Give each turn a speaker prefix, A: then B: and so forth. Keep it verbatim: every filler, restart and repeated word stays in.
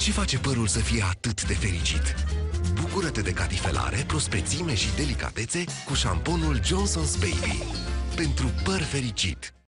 A: Ce face părul să fie atât de fericit? Bucură-te de catifelare, prospețime și delicatețe cu șamponul Johnson's Baby. Pentru păr fericit.